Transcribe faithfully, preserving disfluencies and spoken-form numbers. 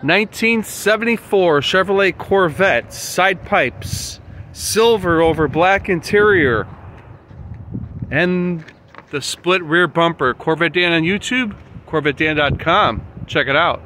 nineteen seventy-four Chevrolet Corvette, side pipes, silver over black interior, and the split rear bumper. Corvette Dan on YouTube, Corvette Dan dot com. Check it out.